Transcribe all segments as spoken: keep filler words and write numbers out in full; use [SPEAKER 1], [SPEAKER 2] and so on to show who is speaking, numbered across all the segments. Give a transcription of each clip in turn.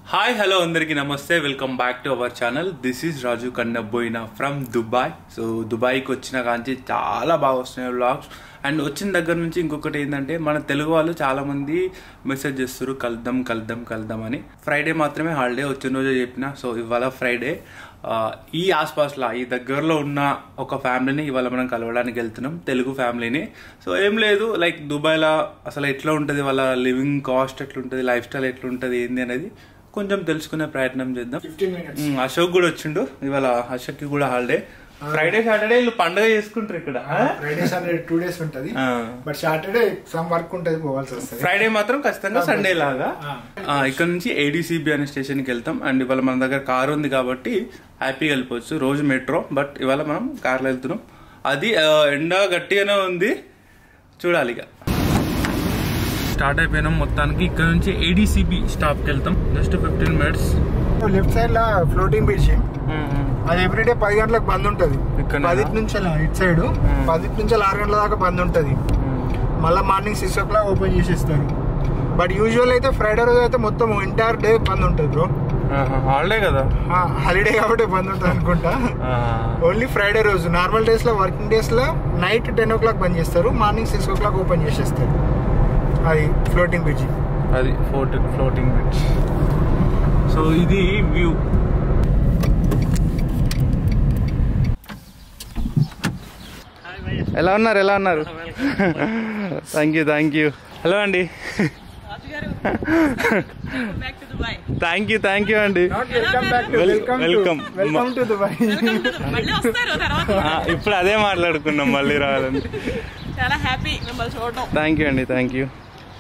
[SPEAKER 1] Hi hello అందరికీ నమస్తే, welcome back to our channel. This is Raju Kannaboina from Dubai. So దుబాయ్కి వచ్చిన కాంచి చాలా బాగా వస్తున్నాయి వ్లాగ్స్. అండ్ వచ్చిన దగ్గర నుంచి ఇంకొకటి ఏంటంటే, మన తెలుగు వాళ్ళు చాలా మంది మెసేజ్ చేస్తారు కలుద్దాం కలుద్దాం కలుద్దాం అని. ఫ్రైడే మాత్రమే హాలిడే, వచ్చిన రోజే చెప్పిన. సో ఇవాళ ఫ్రైడే. ఈ ఆస్పాస్లో ఈ దగ్గరలో ఉన్న ఒక ఫ్యామిలీని ఇవాళ మనం కలవడానికి వెళ్తున్నాం, తెలుగు ఫ్యామిలీని. సో ఏం లేదు, లైక్ దుబాయ్లో అసలు ఎట్లా ఉంటుంది, వాళ్ళ లివింగ్ కాస్ట్ ఎట్లుంటుంది, లైఫ్ స్టైల్ ఎట్లుంటుంది ఏంది అనేది కొంచెం తెలుసుకునే ప్రయత్నం చేద్దాం. అశోక్ కూడా వచ్చిండు ఇవాళ, అశోక్ కి కూడా హాలిడే. ఫ్రైడే సాటర్డే వీళ్ళు పండుగ చేసుకుంటారు ఇక్కడ.
[SPEAKER 2] ఫ్రైడే సాటర్డే టూ డేస్ ఉంటది, బట్ సాటర్డే సమ్ వర్క్ ఉంటది, పోవాల్సి వస్తుంది.
[SPEAKER 1] ఫ్రైడే మాత్రం ఖచ్చితంగా సండే లాగా. ఇక్కడ నుంచి ఏడీసీబీ అనే స్టేషన్ కి వెళ్తాం. అండ్ ఇవాళ మన దగ్గర కార్ ఉంది కాబట్టి హ్యాపీగా వెళ్ళిపోవచ్చు. రోజు మెట్రో, బట్ ఇవాళ మనం కార్లో వెళ్తున్నాం. అది ఎండ గట్టిగానే ఉంది, చూడాలి. ఇక స్టార్ట్ అయిపోయినాం మొత్తానికి. ఇక్కడ నుంచి ఏడీసీబీ స్టాప్ కి వెళ్తాం, just fifteen minutes.
[SPEAKER 2] Left side లా ఫ్లోటింగ్ బ్రిడ్జ్, అది ఎవ్రీడే పది గంటలకు బంద్ ఉంటది. పది నుంచి ఇటు సైడ్ పది నుంచి ఆరు గంటల దాకా బంద్ ఉంటది. మళ్ళీ morning six o'clock open చేసేస్తారు. బట్ యూజువల్ అయితే ఫ్రైడే రోజు అయితే మొత్తం ఎంటైర్ డే బంద్ ఉంటది బ్రో.
[SPEAKER 1] హాలిడే కదా,
[SPEAKER 2] హాలిడే కాబట్టి బంద్ ఉంటుంది అనుకుంటా. ఓన్లీ ఫ్రైడే రోజు. నార్మల్ డేస్ లో, వర్కింగ్ డేస్ లో నైట్ టెన్ ఓ క్లాక్ బంద్ చేస్తారు, morning six o'clock open చేసేస్తారు. అది ఫ్లోటింగ్ బ్రిడ్జ్,
[SPEAKER 1] అది ఫ్లోటింగ్ బ్రిడ్జ్. సో ఇది వ్యూ. ఎలా ఉన్నారు ఎలా ఉన్నారు thank you thank you hello అండి. థ్యాంక్ యూ థ్యాంక్ యూ అండి. Welcome
[SPEAKER 2] welcome to Dubai.
[SPEAKER 1] ఇప్పుడు అదే మాట్లాడుకున్నాం, మళ్ళీ రావాలని.
[SPEAKER 3] చాలా హ్యాపీ మిమ్మల్ని చూడడం.
[SPEAKER 1] థ్యాంక్ యూ అండి, థ్యాంక్ యూ.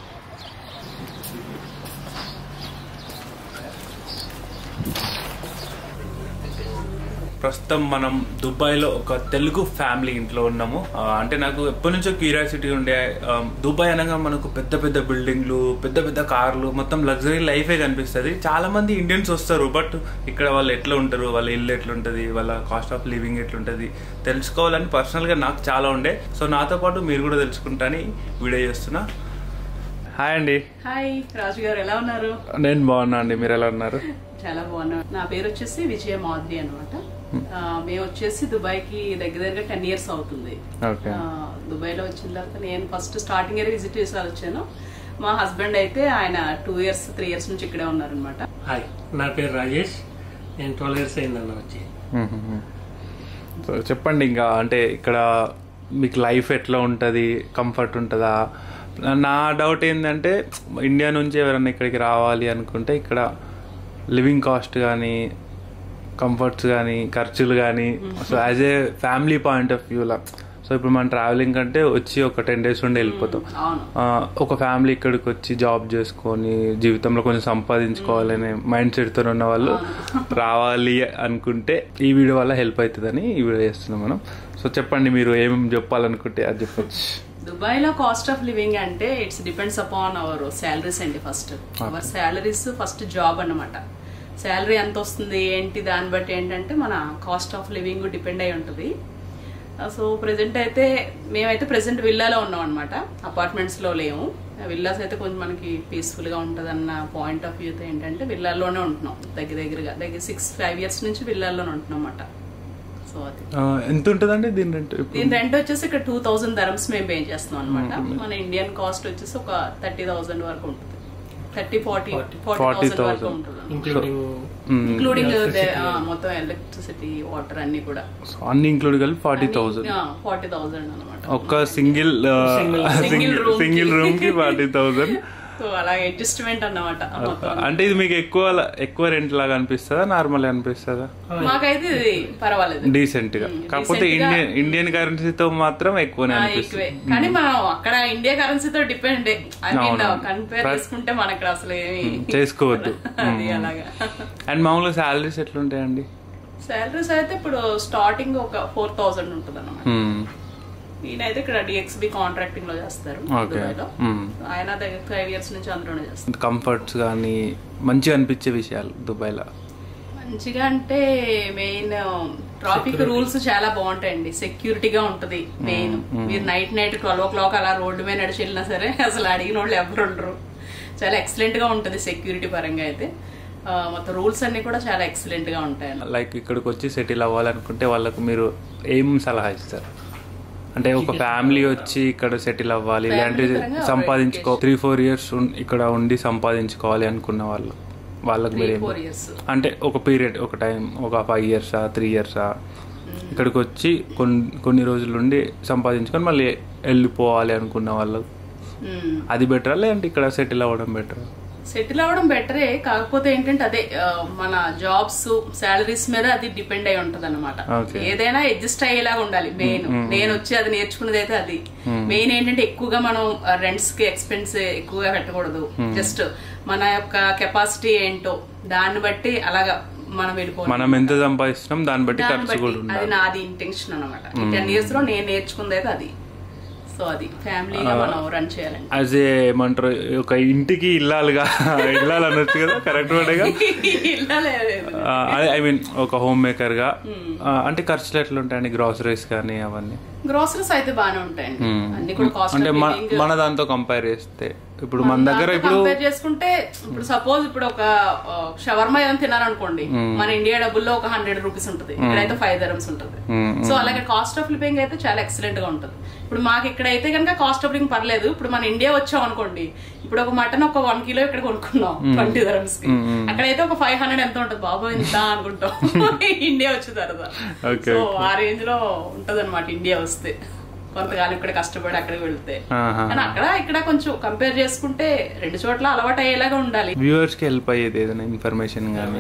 [SPEAKER 1] ప్రస్తుతం మనం దుబాయ్లో ఒక తెలుగు ఫ్యామిలీ ఇంట్లో ఉన్నాము. అంటే నాకు ఎప్పటి నుంచో క్యూరియాసిటీ ఉండే, దుబాయ్ అనగా మనకు పెద్ద పెద్ద బిల్డింగ్లు, పెద్ద పెద్ద కార్లు, మొత్తం లగ్జరీ లైఫే కనిపిస్తుంది. చాలా మంది ఇండియన్స్ వస్తారు, బట్ ఇక్కడ వాళ్ళు ఎట్లా ఉంటారు, వాళ్ళ ఇల్లు ఎట్లుంటుంది, వాళ్ళ కాస్ట్ ఆఫ్ లివింగ్ ఎట్లుంటుంది తెలుసుకోవాలని పర్సనల్గా నాకు చాలా ఉండే. సో నాతో పాటు మీరు కూడా తెలుసుకుంటాని వీడియో చేస్తున్నా. హాయ్ అండి.
[SPEAKER 3] హాయ్ రాజు గారు, ఎలా ఉన్నారు?
[SPEAKER 1] నేను బాగున్నా అండి, మీరు ఎలా ఉన్నారు?
[SPEAKER 3] చాలా బాగున్నా. నా పేరు వచ్చేసి విజయ మాధురి అనమాట. మేము వచ్చేసి దుబాయ్ కి దగ్గర దగ్గర టెన్ ఇయర్స్ అవుతుంది. దుబాయ్ లో వచ్చిన తర్వాత నేను ఫస్ట్ స్టార్టింగ్ ఇయర్ విజిట్ చేసి వచ్చాను. మా హస్బెండ్ అయితే ఆయన టూ ఇయర్స్ త్రీ ఇయర్స్ నుంచి ఇక్కడే ఉన్నారనమాట.
[SPEAKER 4] హాయ్, నా పేరు రాజేష్, నేను ట్వెల్వ్ ఇయర్స్ అయిందన్న వచ్చి.
[SPEAKER 1] చెప్పండి ఇంకా, అంటే ఇక్కడ మీకు లైఫ్ ఎట్లా ఉంటుంది, కంఫర్ట్ ఉంటుందా? నా డౌట్ ఏంటంటే, ఇండియా నుంచి ఎవరైనా ఇక్కడికి రావాలి అనుకుంటే ఇక్కడ లివింగ్ కాస్ట్ కానీ, కంఫర్ట్స్ కానీ, ఖర్చులు కానీ, so as a family point of వ్యూలా, సో ఇప్పుడు మనం ట్రావెలింగ్ అంటే వచ్చి ఒక టెన్ డేస్ ఉండి వెళ్ళిపోతాం. ఒక ఫ్యామిలీ ఇక్కడికి వచ్చి జాబ్ చేసుకొని జీవితంలో కొంచెం సంపాదించుకోవాలనే మైండ్ సెట్తో ఉన్న వాళ్ళు రావాలి అనుకుంటే ఈ వీడియో వల్ల హెల్ప్ అవుతుందని ఈ వీడియో చేస్తున్నాం మనం. సో చెప్పండి, మీరు ఏమేమి చెప్పాలనుకుంటే అది చెప్పచ్చు.
[SPEAKER 3] దుబాయ్ లో కాస్ట్ ఆఫ్ లివింగ్ అంటే it's depends upon our salaries అండి. First our salaries, first job అన్నమాట. శాలరీ ఎంత వస్తుంది ఏంటి దాన్ని బట్టి ఏంటంటే మన కాస్ట్ ఆఫ్ లివింగ్ డిపెండ్ అయి ఉంటుంది. సో ప్రెసెంట్ అయితే మేమైతే ప్రెసెంట్ విల్లాలో ఉన్నాం అనమాట, అపార్ట్మెంట్స్ లో లేము. విల్లాస్ అయితే కొంచెం మనకి పీస్ఫుల్ గా ఉంటుంది అన్న పాయింట్ ఆఫ్ వ్యూతో ఏంటంటే విల్లాల్లోనే ఉంటున్నాం. దగ్గర దగ్గరగా దగ్గర సిక్స్ ఫైవ్ ఇయర్స్ నుంచి విల్లాల్లోనే ఉంటున్నాం అన్నమాట. సో అది
[SPEAKER 1] ఎంత ఉంటుందండి దీని రెంట్?
[SPEAKER 3] దీని రెంట్ వచ్చేసి ఇక్కడ టూ థౌసండ్ దరమ్స్ మేము పే చేస్తాం అనమాట. మన ఇండియన్ కాస్ట్ వచ్చేసి ఒక థర్టీ థౌసండ్ వరకు ఉంటుంది. థర్టీ ఫార్టీ ఫార్టీ థౌసండ్ వరకు ఉంటుంది, ఇంక్లూడింగ్ మొత్తం ఎలక్ట్రిసిటీ, వాటర్ అన్ని కూడా
[SPEAKER 1] అన్ని ఇంక్లూడ్ కలిపి ఫార్టీ థౌసండ్
[SPEAKER 3] ఫార్టీ థౌసండ్ అనమాట.
[SPEAKER 1] ఒక సింగిల్ సింగిల్ రూమ్ కి ఫార్టీ థౌసండ్.
[SPEAKER 3] సో అలాగే అడ్జస్ట్మెంట్ అన్నమాట.
[SPEAKER 1] అంటే ఇది మీకు ఎక్కువ ఎక్కువ రెంట్ లాగా అనిపిస్తుందా, నార్మల్ అనిపిస్తుందా?
[SPEAKER 3] మాకైతే ఇది పర్వాలేదు,
[SPEAKER 1] డీసెంట్ గా. కాకపోతే ఇండియన్ ఇండియన్ కరెన్సీతో మాత్రం ఎక్కువనే అనిపిస్తుంది.
[SPEAKER 3] కానీ మనం అక్కడ ఇండియా కరెన్సీతో డిపెండ్ కంపేర్ చేసుకుంటే మనకి అసలు ఏమి చేసుకోవద్దు. అలాగా.
[SPEAKER 1] అండ్ మామూలుగా శాలరీస్ ఎట్లుంటాయండి?
[SPEAKER 3] శాలరీస్ అయితే ఇప్పుడు స్టార్టింగ్ ఒక ఫోర్ థౌసండ్ ఉంటుంది అన్నమాట. నేనైతే ఇక్కడ డిఎక్స్బి కాంట్రాక్టింగ్ లో చేస్తారు దుబాయ్లో. ఆయన దగ్గర ఫైవ్ ఇయర్స్ నుంచి అందులోనే చేస్తారు.
[SPEAKER 1] కంఫర్ట్స్ కానీ మంచిగా అనిపించే విషయాలు దుబాయ్లో
[SPEAKER 3] మంచిగా అంటే మెయిన్ ట్రాఫిక్ రూల్స్ చాలా బాగుంటాయండి. సెక్యూరిటీగా ఉంటది మెయిన్. మీరు night night twelve o'clock అలా రోడ్డు మీద నడిచి వెళ్ళినా సరే అసలు అడిగిన వాళ్ళు ఎవరు ఉండరు. చాలా ఎక్సలెంట్ గా ఉంటది సెక్యూరిటీ పరంగా అయితే. మొత్తం రూల్స్ అన్ని కూడా చాలా ఎక్సలెంట్ గా ఉంటాయి.
[SPEAKER 1] లైక్ ఇక్కడికి వచ్చి సెటిల్ అవ్వాలనుకుంటే వాళ్ళకు మీరు ఏం సలహా ఇస్తారు? అంటే ఒక ఫ్యామిలీ వచ్చి ఇక్కడ సెటిల్ అవ్వాలి, ఇలాంటి సంపాదించుకో త్రీ ఫోర్ ఇయర్స్ ఇక్కడ ఉండి సంపాదించుకోవాలి అనుకున్న వాళ్ళు వాళ్ళకి మీరు అంటే ఒక పీరియడ్, ఒక టైం, ఒక ఫైవ్ ఇయర్సా త్రీ ఇయర్సా ఇక్కడికి వచ్చి కొన్ని కొన్ని రోజులు ఉండి సంపాదించుకొని మళ్ళీ వెళ్ళిపోవాలి అనుకున్న వాళ్ళు అది బెటరా లేదంటే ఇక్కడ సెటిల్ అవ్వడం బెటరా?
[SPEAKER 3] సెటిల్ అవ్వడం బెటరే, కాకపోతే ఏంటంటే అదే మన జాబ్స్ శాలరీస్ మీద అది డిపెండ్ అయి ఉంటది అనమాట. ఏదైనా అడ్జస్ట్ అయ్యేలాగా ఉండాలి మెయిన్. నేను వచ్చి అది నేర్చుకున్నది అయితే అది మెయిన్. ఏంటంటే ఎక్కువగా మనం రెంట్స్ కి ఎక్స్పెన్స్ ఎక్కువగా పెట్టకూడదు. జస్ట్ మన యొక్క కెపాసిటీ ఏంటో దాన్ని బట్టి అలాగా మనం వెళ్ళిపోవాలి.
[SPEAKER 1] మనం ఎంత సంపాదిస్తున్నాం దాన్ని బట్టి ఖర్చు కూడా ఉండాలి.
[SPEAKER 3] అది నాది ఇంటెన్షన్ అనమాట. టెన్ ఇయర్స్ లో నేను నేర్చుకున్నది అయితే అది. సో అది ఫ్యామిలీగా మనం రన్ చేయాలండి.
[SPEAKER 1] యాజ్ ఏ ఏమంటారు ఒక ఇంటికి ఇల్లాలుగా ఇల్లాలు అనొచ్చు కదా, కరెక్ట్ వర్డ్గా? ఐ మీన్ ఒక హోమ్ మేకర్ గా. అంటే ఖర్చులు ఎట్లా ఉంటాయండి గ్రాసరీస్ కానీ అవన్నీ?
[SPEAKER 3] గ్రాసరీస్ అయితే బాగానే ఉంటాయండి, అన్ని కూడా కాస్ట్.
[SPEAKER 1] అంటే మన దాంతో కంపేర్ చేస్తే ఇప్పుడు మన దగ్గర ఇప్పుడు
[SPEAKER 3] కంపేర్ చేసుకుంటే ఇప్పుడు సపోజ్ ఇప్పుడు ఒక షవర్మా ఏదైనా తినాలనుకోండి, మన ఇండియా డబ్బుల్లో ఒక హండ్రెడ్ రూపీస్ ఉంటుంది, ఇక్కడైతే ఫైవ్ దరమ్స్ ఉంటుంది. సో అలాగే కాస్ట్ ఆఫ్ లివింగ్ అయితే చాలా ఎక్సలెంట్ గా ఉంటుంది. ఇప్పుడు మాకు ఇక్కడైతే కనుక కాస్ట్ ఆఫ్ లివింగ్ పర్లేదు. ఇప్పుడు మన ఇండియా వచ్చాం అనుకోండి, ఇప్పుడు ఒక మటన్ ఒక వన్ కిలో ఇక్కడ కొనుక్కున్నాం ట్వంటీ దరమ్స్ కి, అక్కడైతే ఒక ఫైవ్ హండ్రెడ్ ఎంత ఉంటుంది, బాబు ఇంత అనుకుంటాం ఇండియా వచ్చిన తర్వాత. సో ఆ రేంజ్ లో ఉంటది అనమాట ఇండియా వస్తే, కొంతకాలం ఇక్కడ కష్టపడి అక్కడికి వెళ్తే. కానీ అక్కడ ఇక్కడ కొంచెం కంపేర్ చేసుకుంటే రెండు చోట్ల అలవాటు అయ్యేలాగా ఉండాలి.
[SPEAKER 1] వ్యూవర్స్ కి హెల్ప్ అయ్యేది ఏదైనా ఇన్ఫర్మేషన్ గానీ,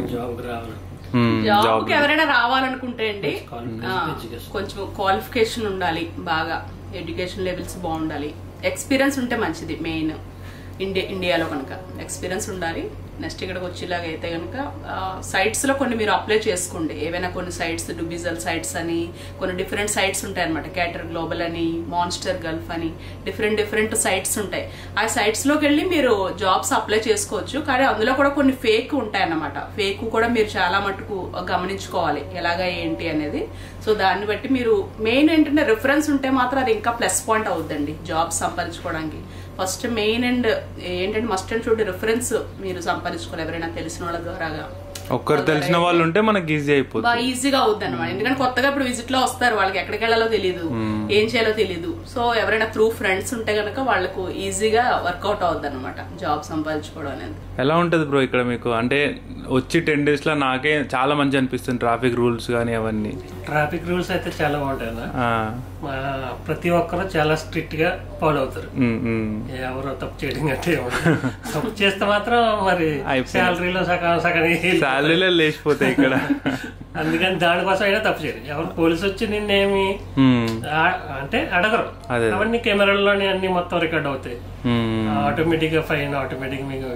[SPEAKER 3] జాబ్ కి ఎవరైనా రావాలనుకుంటే అండి కొంచెం క్వాలిఫికేషన్ ఉండాలి, బాగా ఎడ్యుకేషన్ లెవెల్స్ బాగుండాలి, ఎక్స్పీరియన్స్ ఉంటే మంచిది. మెయిన్ ఇండియా ఇండియాలో కనుక ఎక్స్పీరియన్స్ ఉండాలి. నెక్స్ట్ ఇక్కడికి వచ్చేలాగా అయితే కనుక సైట్స్ లో కొన్ని మీరు అప్లై చేసుకోండి. ఏవైనా కొన్ని సైట్స్, డుబిజల్ సైట్స్ అని కొన్ని డిఫరెంట్ సైట్స్ ఉంటాయి అనమాట. క్యాటర్ గ్లోబల్ అని, మాన్స్టర్ గల్ఫ్ అని డిఫరెంట్ డిఫరెంట్ సైట్స్ ఉంటాయి. ఆ సైట్స్ లోకి వెళ్ళి మీరు జాబ్స్ అప్లై చేసుకోవచ్చు. కానీ అందులో కూడా కొన్ని ఫేక్ ఉంటాయి అన్నమాట. ఫేక్ కూడా మీరు చాలా మటుకు గమనించుకోవాలి ఎలాగా ఏంటి అనేది. సో దాన్ని బట్టి మీరు మెయిన్ ఏంటంటే రిఫరెన్స్ ఉంటే మాత్రం అది ఇంకా ప్లస్ పాయింట్ అవుతుందండి జాబ్స్ సంపాదించుకోవడానికి. ఫస్ట్ మెయిన్ అండ్ ఏంటంటే మస్ట్ అండ్ షుడ్ రిఫరెన్స్ మీరు సంపాదించుకోవాలి ఎవరైనా తెలిసిన వాళ్ళ ద్వారాగా.
[SPEAKER 1] ఒక్కరు తెలిసిన వాళ్ళు ఉంటే మనకి ఈజీ అయిపోతుంది,
[SPEAKER 3] బాగా ఈజీగా అవుద్ది అనమాట. ఎందుకంటే కొత్తగా ఇప్పుడు విజిట్ లో వస్తారు, వాళ్ళకి ఎక్కడికి వెళ్ళాలో తెలియదు, ఏం చేయాలో తెలియదు. సో ఎవరైనా త్రూ ఫ్రెండ్స్ ఉంటే గనక వాళ్ళకు ఈజీగా వర్కౌట్ అవుద్ది అనమాట జాబ్ సంపాదించుకోవడం అనేది.
[SPEAKER 1] ఎలా ఉంటది బ్రో ఇక్కడ మీకు? అంటే వచ్చి టెన్ డేస్ లో నాకే చాలా మంచి అనిపిస్తుంది ట్రాఫిక్ రూల్స్ కానీ అవన్నీ.
[SPEAKER 4] ట్రాఫిక్ రూల్స్ అయితే చాలా బాగుంటాయి, ప్రతి ఒక్కరు చాలా స్ట్రిక్ట్ గా ఫాలో అవుతారు. ఎవరో తప్పు చేయడం అంటే తప్పు చేస్తే మాత్రం మరి శాలరీలో సగం సగం
[SPEAKER 1] శాలరీలో లేచిపోతాయి ఇక్కడ.
[SPEAKER 4] అందుకని దానికోసం అయినా తప్పు చేయరు. ఎవరు పోలీసు వచ్చి నిన్నేమి అంటే అడగరు, అవన్నీ కెమెరాల్లోనే అన్ని మొత్తం రికార్డ్ అవుతాయి. ఆటోమేటిక్ గా ఫైన్ ఆటోమేటిక్ మీకు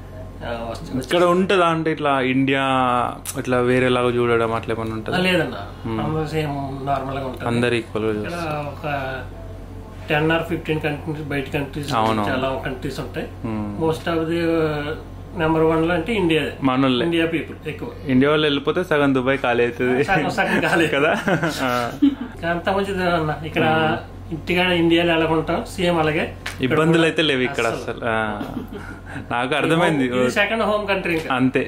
[SPEAKER 1] ఇక్కడ ఉంటుందా? అంటే ఇట్లా ఇండియా ఇట్లా వేరేలాగా చూడడం అట్లా ఏమన్నా ఉంటుందా?
[SPEAKER 4] లేదన్నా, సేమ్ నార్మల్ గా ఉంటుంది,
[SPEAKER 1] అందరు ఈక్వల్ గా.
[SPEAKER 4] ఒక టెన్ ఆర్ ఫిఫ్టీన్ కంట్రీస్ బయట కంట్రీస్ చాలా కంట్రీస్ ఉంటాయి. Most of the number one లో అంటే ఇండియా, మన ఇండియా పీపుల్ ఎక్కువ.
[SPEAKER 1] ఇండియా వాళ్ళు వెళ్ళిపోతే సగం దుబాయ్ ఖాళీ అవుతుంది,
[SPEAKER 4] సగం ఖాళీ కదా. అంత మంచిది అన్న. ఇక్కడ ఇంటిగా ఇండియాలో ఎలా ఉంటాం సేమ్ అలాగే
[SPEAKER 1] ఇబ్బందులు అయితే లేవు ఇక్కడ అసలు. నాకు అర్థమైంది,
[SPEAKER 4] సెకండ్ హోమ్ కంట్రీ
[SPEAKER 1] అంతే.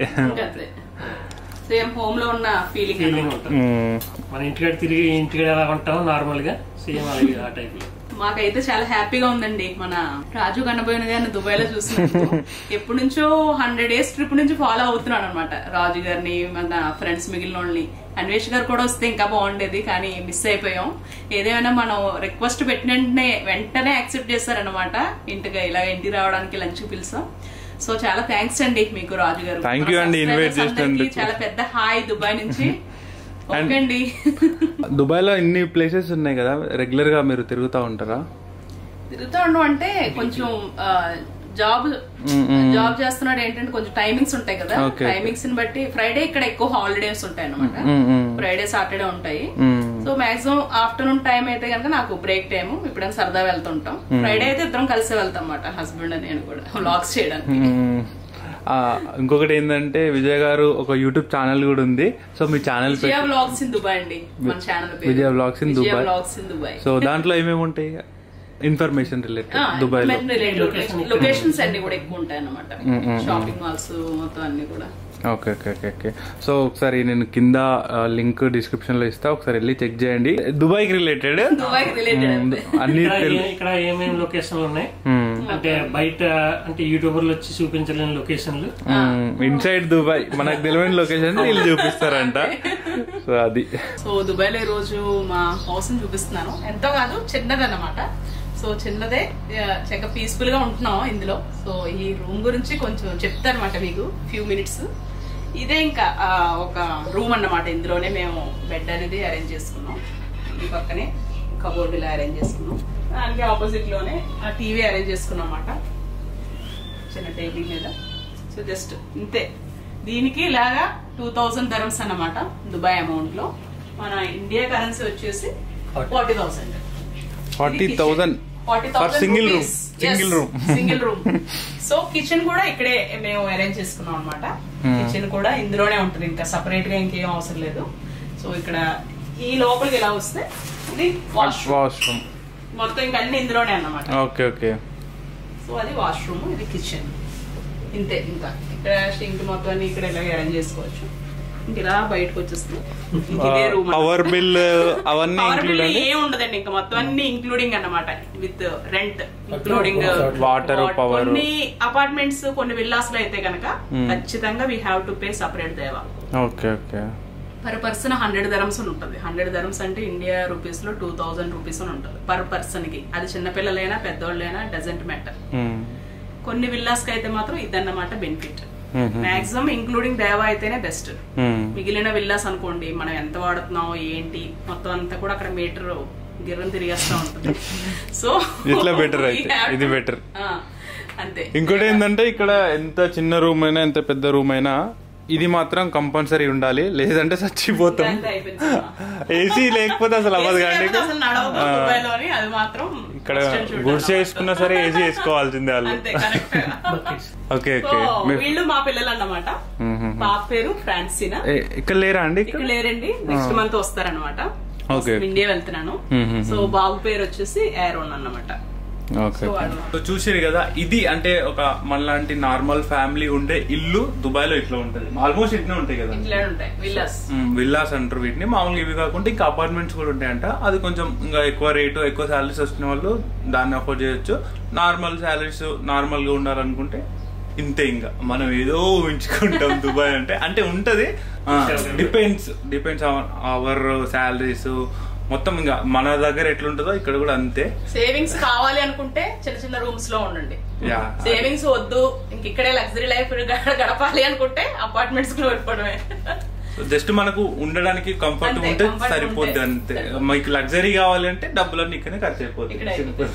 [SPEAKER 3] సేమ్ హోమ్ లో ఉన్న ఫీలింగ్
[SPEAKER 4] ఫీలింగ్ ఉంటుంది. మన ఇంటికాడ తిరిగి ఇంటికాడ ఎలా ఉంటాం నార్మల్ గా సేమ్ అలాగే ఆ టైప్ లో.
[SPEAKER 3] మాకైతే చాలా హ్యాపీగా ఉందండి. మన రాజు కన్నబోయిన గారిని దుబాయ్ లో చూసినట్టు ఎప్పటి నుంచో హండ్రెడ్ డేస్ ట్రిప్ నుంచి ఫాలో అవుతున్నాడు అనమాట రాజు గారిని, మన ఫ్రెండ్స్ మిగిలిన వాళ్ళని. అన్వేష్ గారు కూడా వస్తే ఇంకా బాగుండేది కానీ మిస్ అయిపోయాం. ఏదేమైనా మనం రిక్వెస్ట్ పెట్టిన వెంటనే వెంటనే యాక్సెప్ట్ చేస్తారనమాట. ఇంటికి ఇలా ఇంటికి రావడానికి లంచ్ కి పిలిచాం. సో చాలా థ్యాంక్స్ అండి మీకు రాజు గారు. చాలా పెద్ద హాయ్ దుబాయ్ నుంచి.
[SPEAKER 1] దుబాయ్ లో ఇన్ని ప్లేసెస్ ఉన్నాయి కదా, రెగ్యులర్ గా మీరు తిరుగుతా ఉంటారా?
[SPEAKER 3] తిరుగుతా ఉండడం అంటే కొంచెం జాబ్ జాబ్ చేస్తున్నాడు ఏంటంటే కొంచెం టైమింగ్స్ ఉంటాయి కదా, టైమింగ్స్ ని బట్టి ఫ్రైడే ఇక్కడ ఎక్కువ హాలిడేస్ ఉంటాయి అనమాట. ఫ్రైడే సాటర్డే ఉంటాయి. సో మాక్సిమం ఆఫ్టర్నూన్ టైం అయితే కనుక నాకు బ్రేక్ టైమ్, ఇప్పుడైనా సరదా వెళ్తుంటాం. ఫ్రైడే అయితే ఇద్దరం కలిసి వెళ్తాం అన్నమాట, హస్బెండ్ నేను కూడా వ్లాగ్స్ చేయడానికి.
[SPEAKER 1] ఇంకొకటి ఏంటంటే విజయ్ గారు ఒక యూట్యూబ్ ఛానల్ కూడా ఉంది. సో మీ channel
[SPEAKER 3] Vijay vlogs in Dubai అండి, మన ఛానల్ పేరు
[SPEAKER 1] Vijay vlogs in Dubai. So దాంట్లో ఏమేమి ఉంటాయి ఇన్ఫర్మేషన్ రిలేటెడ్ దుబాయ్ లో?
[SPEAKER 3] లొకేషన్స్ అన్ని కూడా ఎక్కువ ఉంటాయి అన్నమాట, షాపింగ్ మాల్స్ మొత్తం అన్ని కూడా.
[SPEAKER 1] Okay okay okay okay so ఒకసారి నేను కింద లింక్ డిస్క్రిప్షన్ లో ఇస్తా, ఒకసారి వెళ్ళి చెక్ చేయండి. దుబాయ్ కి రిలేటెడ్
[SPEAKER 4] అన్ని ఇక్కడ ఏమేమి లొకేషన్లు ఉన్నాయి అంటే బయట అంటే యూట్యూబర్లు వచ్చి చూపించలేని లొకేషన్లు,
[SPEAKER 1] ఇన్సైడ్ దుబాయ్ మనకు తెలియని లొకేషన్ వీళ్ళు చూపిస్తారంట. సో అది
[SPEAKER 3] సో దుబాయ్ లో ఈ రోజు మా హౌస్ ని చూపిస్తున్నాను. ఎంతో కాదు చిన్నదన్నమాట. సో చిన్నదే, చక్కగా పీస్ఫుల్ గా ఉంటున్నాం ఇందులో. సో ఈ రూమ్ గురించి కొంచెం చెప్తారనమాట మీకు ఫ్యూ మినిట్స్. ఇదే ఇంకా ఒక రూమ్ అన్నమాట. ఇందులోనే మేము బెడ్ అనేది అరేంజ్ చేసుకున్నాం. ఈ పక్కనే కబోర్డ్ ఇలా అరేంజ్ చేసుకున్నాం. దానికి ఆపోజిట్ లోనే ఆ టీవీ అరేంజ్ చేసుకున్నాం అన్నమాట, చిన్న టేబుల్ మీద. సో జస్ట్ ఇంతే. దీనికి ఇలాగా టూ థౌజండ్ దరమ్స్ అన్నమాట దుబాయ్ అమౌంట్ లో. మన ఇండియా కరెన్సీ వచ్చేసి forty thousand
[SPEAKER 1] forty thousand single room single room
[SPEAKER 3] single room so kitchen కూడా ఇక్కడే మేము అరేంజ్ చేసుకున్నాం అనమాట. కిచెన్ కూడా ఇందులోనే ఉంటుంది, ఇంకా సపరేట్ గా ఇంకేం అవసరం లేదు. సో ఇక్కడ ఈ లోపలికి ఇలా వస్తే ఇది వాష్రూమ్, మొత్తం ఇంకా అన్ని ఇందులోనే అన్నమాట.
[SPEAKER 1] Okay okay.
[SPEAKER 3] సో అది వాష్రూమ్, ఇది కిచెన్. ఇంతే. ఇంకా ఇక్కడ షింక్ మొత్తం అన్ని ఇక్కడ ఇలా అరేంజ్ చేసుకోవచ్చు. ఇలా బయటకు వచ్చేస్తే
[SPEAKER 1] పవర్ బిల్ అవన్నీ
[SPEAKER 3] ఏం ఉండదండి, ఇంకా మొత్తం అన్ని ఇంక్లూడింగ్ అన్నమాట. With rent including
[SPEAKER 1] water, power.
[SPEAKER 3] కొన్ని అపార్ట్మెంట్స్ కొన్ని విల్లాస్ లో అయితే కనుక ఖచ్చితంగా we have to pay separate దేవా.
[SPEAKER 1] Okay okay.
[SPEAKER 3] Per person hundred dirhams ఉంటుంది. హండ్రెడ్ దరమ్స్ అంటే ఇండియా రూపీస్ లో టూ థౌజండ్ రూపీస్ అని ఉంటుంది పర్ పర్సన్ కి. అది చిన్నపిల్లలైనా పెద్దోళ్ళైనా డజంట్ మ్యాటర్. కొన్ని విల్లాస్ కి అయితే మాత్రం ఇదన్నమాట బెనిఫిట్. మాక్సిమం ఇంక్లూడింగ్ దేవా అయితేనే బెస్ట్. మిగిలిన విల్లాస్ అనుకోండి మనం ఎంత వాడుతున్నాం ఏంటి మొత్తం అంతా కూడా అక్కడ మీటర్ గిర్రం తిరిగేస్తా ఉంటుంది. సో
[SPEAKER 1] ఇట్లా బెటర్ అయితే ఇది బెటర్.
[SPEAKER 3] అంతే.
[SPEAKER 1] ఇంకోటి ఏంటంటే ఇక్కడ ఎంత చిన్న రూమ్ అయినా ఎంత పెద్ద రూమ్ అయినా ఇది మాత్రం కంపల్సరీ ఉండాలి, లేదంటే చచ్చిపోతాం. ఏసీ లేకపోతే అసలు అవ్వదు. కానీ ఇక్కడ గుడ్స్ వేసుకున్నా సరే ఏసీ వేసుకోవాల్సిందే వాళ్ళు. Okay okay.
[SPEAKER 3] వీళ్ళు మా పిల్లలు అన్నమాట. పాప పేరు ఫ్రాన్సినా.
[SPEAKER 1] ఇక్కడ లేరా అండి?
[SPEAKER 3] ఇక్కడ లేరండి, నెక్స్ట్ మంత్ వస్తారనమాట. ఇండియా వెళ్తున్నాను. సో బాబు పేరు వచ్చేసి ఏరోన్ అన్నమాట.
[SPEAKER 1] చూసారు కదా, ఇది అంటే ఒక మనలాంటి నార్మల్ ఫ్యామిలీ ఉండే ఇల్లు దుబాయ్ లో ఇట్లా ఉంటది. ఆల్మోస్ట్ ఇట్లా ఉంటాయి కదా, విల్లాస్ అంటారు వీటిని. మామూలుగా ఇవి కాకుండా ఇంకా అపార్ట్మెంట్స్ కూడా ఉంటాయంట. అది కొంచెం ఇంకా ఎక్కువ రేటు, ఎక్కువ శాలరీస్ వచ్చిన వాళ్ళు దాన్ని అఫోర్డ్ చేయొచ్చు. నార్మల్ శాలరీస్ నార్మల్ గా ఉండాలనుకుంటే ఇంతే. ఇంకా మనం ఏదో ఊహించుకుంటాం దుబాయ్ అంటే. అంటే ఉంటది, డిపెండ్స్ డిపెండ్స్ అవర్ శాలరీస్ మొత్తం. ఇంకా మన దగ్గర ఎట్లుంటుందో ఇక్కడ కూడా అంతే.
[SPEAKER 3] సేవింగ్స్ కావాలి అనుకుంటే చిన్న చిన్న రూమ్స్ లో ఉండండి. సేవింగ్స్ వద్దు, ఇంక ఇక్కడే లగ్జరీ లైఫ్ గడపాలి అనుకుంటే అపార్ట్మెంట్స్ లో వెళ్ళిపోవడమే.
[SPEAKER 1] జస్ట్ మనకు ఉండడానికి కంఫర్ట్ ఉంటే సరిపోద్ది అంతే. మీకు లగ్జరీ కావాలి అంటే డబ్బులన్నీ ఇక్కడనే ఖర్చు అయిపోతుంది.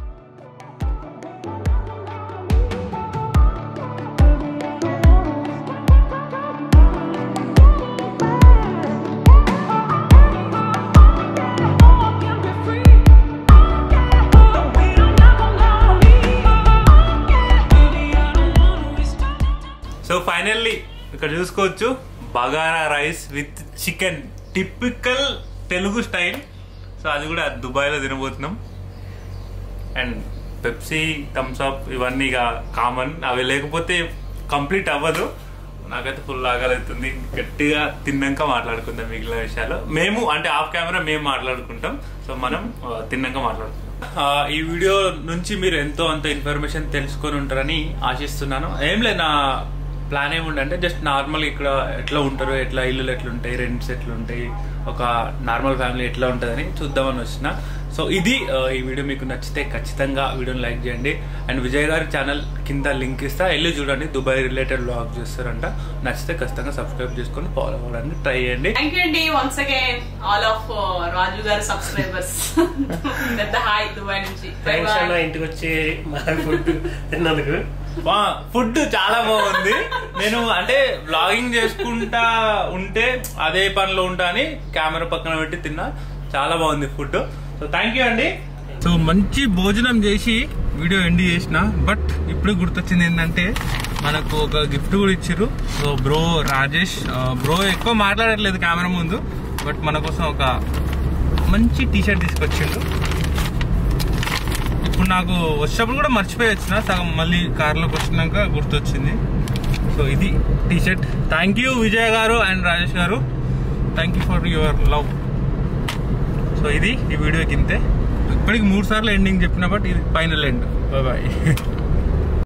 [SPEAKER 1] సో ఫైనల్లీ ఇక్కడ చూసుకోవచ్చు bagara rice with chicken, typical Telugu style. So అది కూడా దుబాయ్లో తినబోతున్నాం. అండ్ పెప్సీ, థమ్స్ అప్ ఇవన్నీ ఇక కామన్. అవి లేకపోతే కంప్లీట్ అవ్వదు. నాకైతే ఫుల్ ఆకలిస్తుంది. గట్టిగా తిన్నాక మాట్లాడుకుందాం మిగిలిన విషయాలు. మేము అంటే ఆఫ్ కెమెరా మేము మాట్లాడుకుంటాం. సో మనం తిన్నాక మాట్లాడుకుంటాం. ఈ వీడియో నుంచి మీరు ఎంతో అంత ఇన్ఫర్మేషన్ తెలుసుకొని ఉంటారని ఆశిస్తున్నాను. ఏం లేదు, నా ప్లాన్ ఏముండంటే జస్ట్ నార్మల్ ఇక్కడ ఎట్లా ఉంటారు, ఎట్లా ఇల్లులు ఎట్లుంటాయి, రెంట్స్ ఎట్లుంటాయి, ఒక నార్మల్ ఫ్యామిలీ ఎట్లా ఉంటుందని చూద్దామని వచ్చిన. సో ఇది ఈ వీడియో మీకు నచ్చితే ఖచ్చితంగా వీడియోని లైక్ చేయండి. అండ్ విజయ్ గారి ఛానల్ కింద లింక్ ఇస్తా, వెళ్ళి చూడండి. దుబాయ్ రిలేటెడ్ వ్లాగ్ చేస్తారంట. నచ్చితే ఖచ్చితంగా సబ్స్క్రైబ్ చేసుకొని ఫాలో అవ్వడానికి ట్రై చేయండి.
[SPEAKER 3] థ్యాంక్ యూ అండి once again all of Raju గారి సబ్స్క్రైబర్స్. పెద్ద హాయ్ దుబాయ్ నుంచి.
[SPEAKER 4] ఇంటికి వచ్చి ఫుడ్ తిన్నందుకు.
[SPEAKER 1] ఫుడ్ చాలా బాగుంది. నేను అంటే వ్లాగింగ్ చేసుకుంటా ఉంటే అదే పనిలో ఉంటా అని కెమెరా పక్కన పెట్టి తిన్నా. చాలా బాగుంది ఫుడ్. సో థ్యాంక్ యూ అండి. సో మంచి భోజనం చేసి వీడియో ఎండ్ చేసిన. బట్ ఇప్పుడు గుర్తొచ్చింది ఏంటంటే మనకు ఒక గిఫ్ట్ కూడా ఇచ్చారు. సో బ్రో రాజేష్ బ్రో ఎక్కువ మాట్లాడట్లేదు కెమెరా ముందు, బట్ మన కోసం ఒక మంచి టీషర్ట్ తీసుకొచ్చిండు. ఇప్పుడు నాకు వచ్చేటప్పుడు కూడా మర్చిపోయి వచ్చిన, సగం మళ్ళీ కార్లోకి వచ్చినాక గుర్తొచ్చింది. సో ఇది T-shirt. Thank you Vijay గారు అండ్ రాజేష్ గారు, thank you for your love. So ఇది ఈ వీడియోకి ఇంతే. ఇప్పటికి మూడు సార్లు ఎండింగ్ చెప్పిన, బట్ ఇది ఫైనల్ ఎండ్. Bye bye.